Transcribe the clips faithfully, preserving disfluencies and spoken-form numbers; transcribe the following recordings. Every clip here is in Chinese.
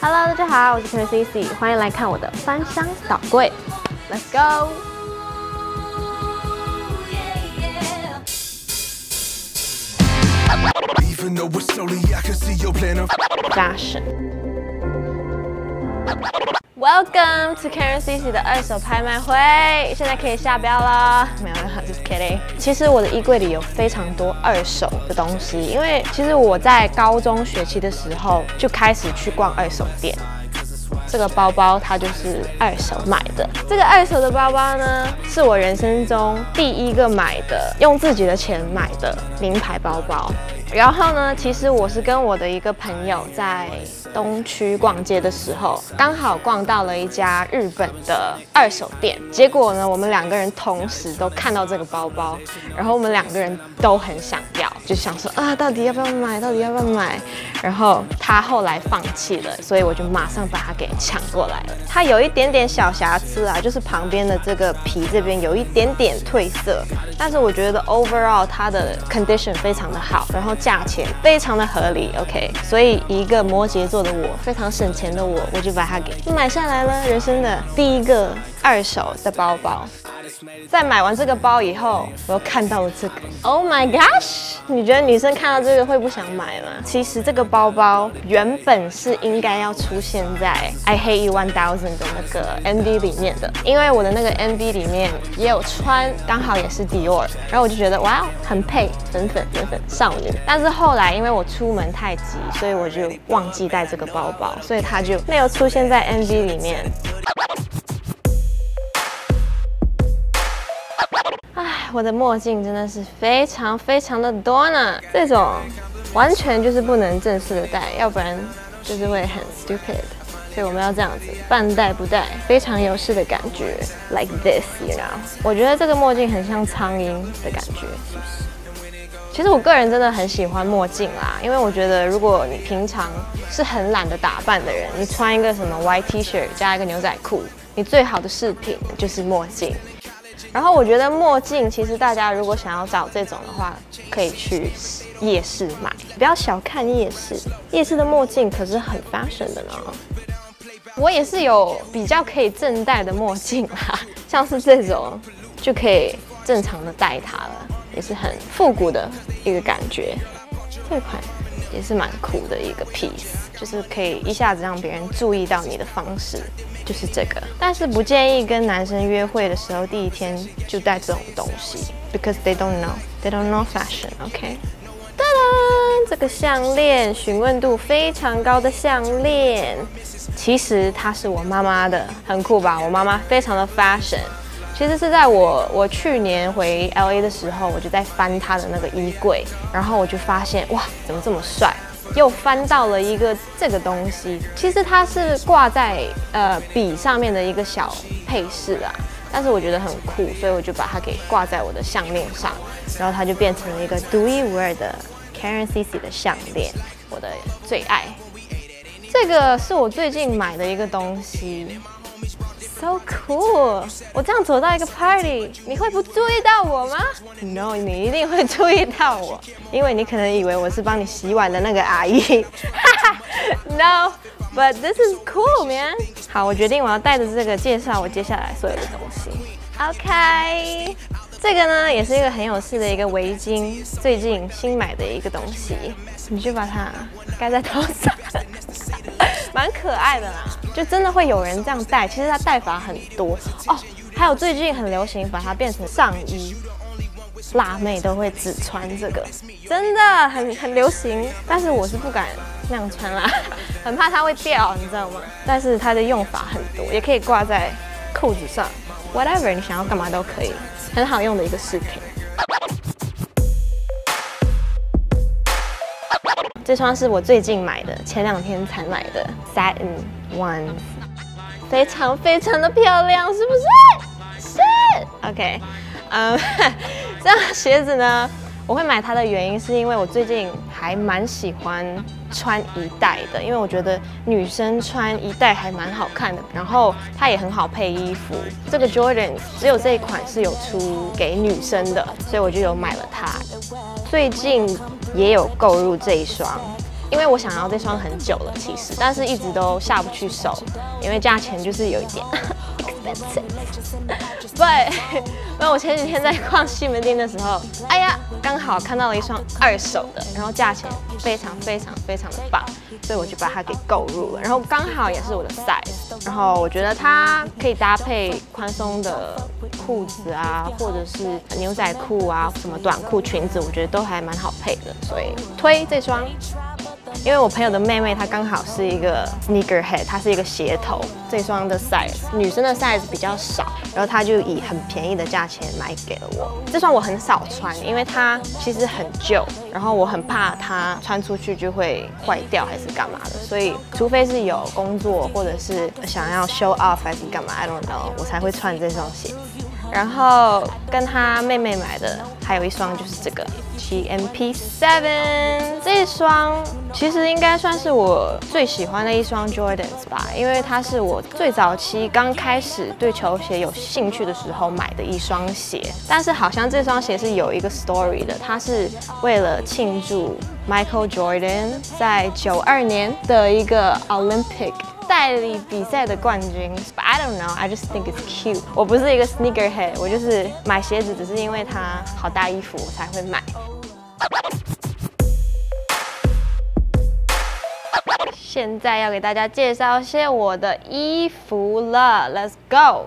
Hello， 大家好，我是 Karen C C， 欢迎来看我的翻箱倒柜 ，Let's go。Fashion。Welcome to Karen C C 的二手拍卖会，现在可以下标了。没有，没有 ，just kidding。其实我的衣柜里有非常多二手的东西，因为其实我在高中学期的时候就开始去逛二手店。这个包包它就是二手买的。这个二手的包包呢，是我人生中第一个买的，用自己的钱买的名牌包包。然后呢，其实我是跟我的一个朋友在东区逛街的时候，刚好逛到了一家日本的二手店。结果呢，我们两个人同时都看到这个包包，然后我们两个人都很想要，就想说啊，到底要不要买？到底要不要买？然后他后来放弃了，所以我就马上把它给抢过来了。它有一点点小瑕疵啊，就是旁边的这个皮这边有一点点褪色，但是我觉得 overall 它的 condition 非常的好，然后价钱非常的合理 ，OK， 所以一个摩羯座的我，非常省钱的我，我就把它给买下来了。人生的第一个二手的包包。在买完这个包以后，我又看到了这个 ，Oh my gosh！ 你觉得女生看到这个会不想买吗？其实这个包包原本是应该要出现在 I Hate You One Thousand 的那个 M V 里面的，因为我的那个 M V 里面也有穿，刚好也是 Dior， 然后我就觉得哇，很配，粉粉粉粉少女。但是后来因为我出门太急，所以我就忘记带这个包包，所以它就没有出现在 M V 里面。唉，我的墨镜真的是非常非常的多呢，这种完全就是不能正式的戴，要不然就是会很 stupid。所以我们要这样子，半戴不戴，非常有式的感觉 ，like this，you know。我觉得这个墨镜很像苍蝇的感觉，是不是？其实我个人真的很喜欢墨镜啦，因为我觉得如果你平常是很懒得打扮的人，你穿一个什么 white T 恤加一个牛仔裤，你最好的饰品就是墨镜。然后我觉得墨镜，其实大家如果想要找这种的话，可以去夜市买，不要小看夜市，夜市的墨镜可是很 fashion 的呢。我也是有比较可以正戴的墨镜啦，像是这种就可以正常的戴它了，也是很复古的一个感觉。这款也是蛮酷的一个 piece， 就是可以一下子让别人注意到你的方式，就是这个。但是不建议跟男生约会的时候第一天就戴这种东西 ，because they don't know, they don't know fashion, OK？ 哒啦，这个项链询问度非常高的项链，其实它是我妈妈的，很酷吧？我妈妈非常的 fashion。其实是在我我去年回 L A 的时候，我就在翻他的那个衣柜，然后我就发现哇，怎么这么帅？又翻到了一个这个东西，其实它是挂在呃笔上面的一个小配饰啊，但是我觉得很酷，所以我就把它给挂在我的项链上，然后它就变成了一个独一无二的 Karen C C 的项链，我的最爱。这个是我最近买的一个东西。So cool！ 我这样走到一个 party， 你会不注意到我吗 ？No， 你一定会注意到我，因为你可能以为我是帮你洗碗的那个阿姨。No，but this is cool, man。好，我决定我要带着这个介绍我接下来所有的东西。OK， 这个呢也是一个很有式的一个围巾，最近新买的一个东西，你就把它盖在头上。蛮可爱的啦，就真的会有人这样戴，其实它戴法很多哦。还有最近很流行把它变成上衣，辣妹都会只穿这个，真的很很流行。但是我是不敢那样穿啦，很怕它会掉，你知道吗？但是它的用法很多，也可以挂在裤子上 ，whatever 你想要干嘛都可以，很好用的一个饰品。这双是我最近买的，前两天才买的 Satin Ones， 非常非常的漂亮，是不是？是 ，OK， 嗯，这双鞋子呢，我会买它的原因是因为我最近还蛮喜欢穿一代的，因为我觉得女生穿一代还蛮好看的，然后它也很好配衣服。这个 Jordan 只有这一款是有出给女生的，所以我就有买了它。最近也有购入这一双， 因为我想要这双很久了，其实，但是一直都下不去手，因为价钱就是有一点expensive。对，那我前几天在逛西门町的时候，哎呀，刚好看到了一双二手的，然后价钱非常非常非常的棒，所以我就把它给购入了。然后刚好也是我的 size， 然后我觉得它可以搭配宽松的裤子啊，或者是牛仔裤啊，什么短裤、裙子，我觉得都还蛮好配的，所以推这双。因为我朋友的妹妹她刚好是一个 sneakerhead， 她是一个鞋头，这双的 size 女生的 size 比较少，然后她就以很便宜的价钱买给了我。这双我很少穿，因为它其实很旧，然后我很怕它穿出去就会坏掉还是干嘛的，所以除非是有工作或者是想要 show off 还是干嘛 ，I don't know， 我才会穿这双鞋子。然后跟她妹妹买的还有一双就是这个 G M P 七， 这一双其实应该算是我最喜欢的一双 Jordans 吧，因为它是我最早期刚开始对球鞋有兴趣的时候买的一双鞋。但是好像这双鞋是有一个 story 的，它是为了庆祝 Michael Jordan 在九二年的一个 Olympic代理比赛的冠军 ，But I don't know, I just think it's cute。我不是一个 sneakerhead， 我就是买鞋子只是因为它好搭衣服我才会买。现在要给大家介绍一些我的衣服了 ，Let's go。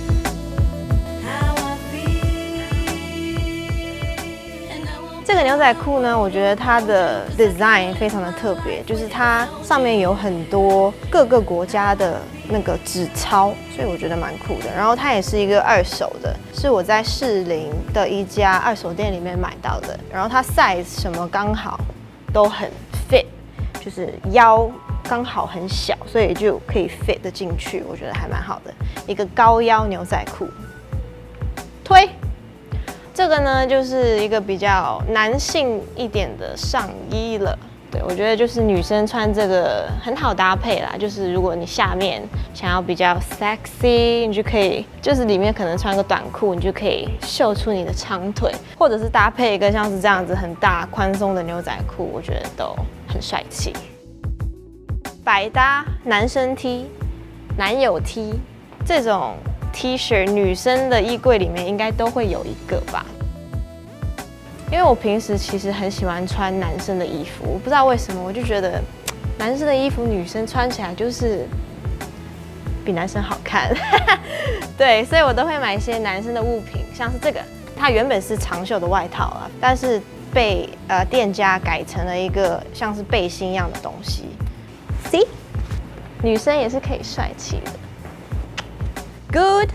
这个牛仔裤呢，我觉得它的 design 非常的特别，就是它上面有很多各个国家的那个纸钞，所以我觉得蛮酷的。然后它也是一个二手的，是我在士林的一家二手店里面买到的。然后它 size 什么刚好都很 fit， 就是腰刚好很小，所以就可以 fit 得进去，我觉得还蛮好的。一个高腰牛仔裤，推。这个呢，就是一个比较男性一点的上衣了。对，我觉得就是女生穿这个很好搭配啦。就是如果你下面想要比较 sexy， 你就可以，就是里面可能穿个短裤，你就可以秀出你的长腿，或者是搭配一个像是这样子很大宽松的牛仔裤，我觉得都很帅气。百搭男生 T、男友 T 这种 T 恤，女生的衣柜里面应该都会有一个吧。因为我平时其实很喜欢穿男生的衣服，我不知道为什么，我就觉得男生的衣服女生穿起来就是比男生好看。对，所以我都会买一些男生的物品，像是这个，它原本是长袖的外套啊，但是被呃店家改成了一个像是背心一样的东西。See， 女生也是可以帅气的。Good，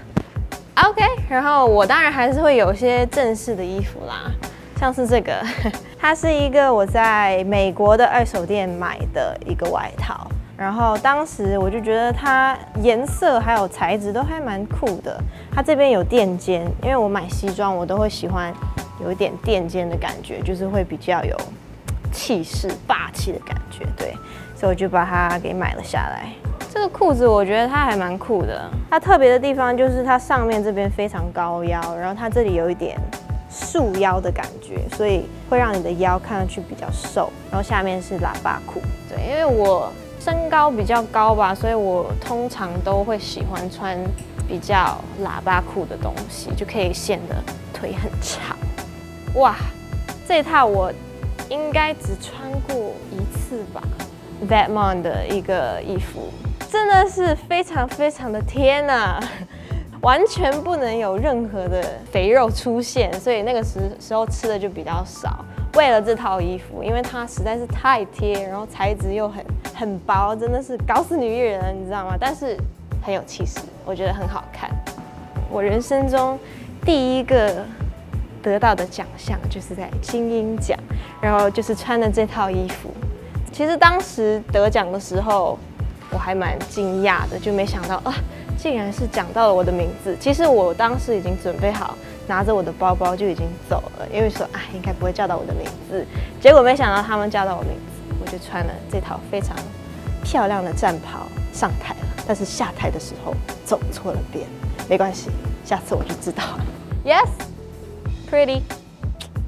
OK， 然后我当然还是会有些正式的衣服啦，像是这个，它是一个我在美国的二手店买的一个外套，然后当时我就觉得它颜色还有材质都还蛮酷的。它这边有垫肩，因为我买西装我都会喜欢有一点垫肩的感觉，就是会比较有气势、霸气的感觉，对，所以我就把它给买了下来。这个裤子我觉得它还蛮酷的，它特别的地方就是它上面这边非常高腰，然后它这里有一点束腰的感觉，所以会让你的腰看上去比较瘦。然后下面是喇叭裤，对，因为我身高比较高吧，所以我通常都会喜欢穿比较喇叭裤的东西，就可以显得腿很长。哇，这套我应该只穿过一次吧 ，Vetements 的一个衣服。真的是非常非常的天啊，完全不能有任何的肥肉出现，所以那个时时候吃的就比较少。为了这套衣服，因为它实在是太贴，然后材质又很很薄，真的是搞死女艺人了，你知道吗？但是很有气势，我觉得很好看。我人生中第一个得到的奖项就是在金鹰奖，然后就是穿的这套衣服。其实当时得奖的时候，我还蛮惊讶的，就没想到啊，竟然是讲到了我的名字。其实我当时已经准备好，拿着我的包包就已经走了，因为说啊，应该不会叫到我的名字。结果没想到他们叫到我名字，我就穿了这套非常漂亮的战袍上台了。但是下台的时候走错了边，没关系，下次我就知道了。Yes, pretty。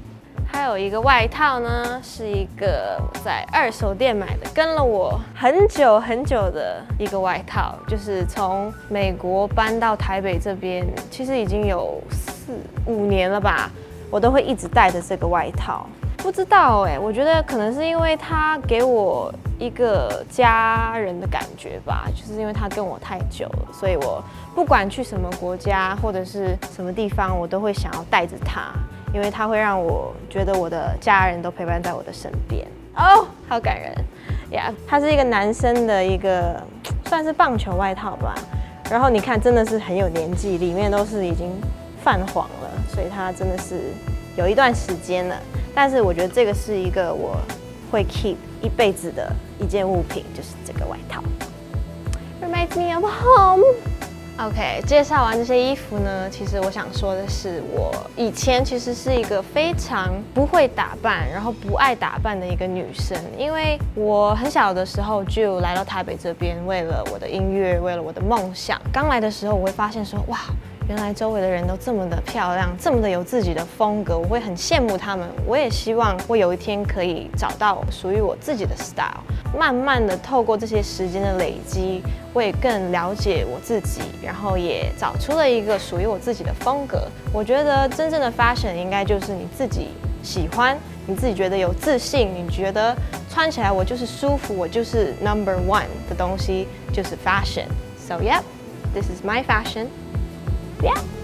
还有一个外套呢，是一个在二手店买的，跟了我很久很久的一个外套，就是从美国搬到台北这边，其实已经有四五年了吧，我都会一直带着这个外套。不知道哎，我觉得可能是因为它给我一个家人的感觉吧，就是因为它跟我太久了，所以我不管去什么国家或者是什么地方，我都会想要带着它。因为它会让我觉得我的家人都陪伴在我的身边哦，好感人呀！ Yeah, 它是一个男生的一个算是棒球外套吧，然后你看真的是很有年纪，里面都是已经泛黄了，所以它真的是有一段时间了。但是我觉得这个是一个我会 keep 一辈子的一件物品，就是这个外套 ，reminds me of home。OK， 介绍完这些衣服呢，其实我想说的是，我以前其实是一个非常不会打扮，然后不爱打扮的一个女生。因为我很小的时候就来到台北这边，为了我的音乐，为了我的梦想。刚来的时候，我会发现说，哇，原来周围的人都这么的漂亮，这么的有自己的风格，我会很羡慕他们。我也希望我有一天可以找到属于我自己的 style。慢慢的透过这些时间的累积，我也更了解我自己，然后也找出了一个属于我自己的风格。我觉得真正的 fashion 应该就是你自己喜欢，你自己觉得有自信，你觉得穿起来我就是舒服，我就是 number one 的东西，就是 fashion。So yeah, this is my fashion. Yeah.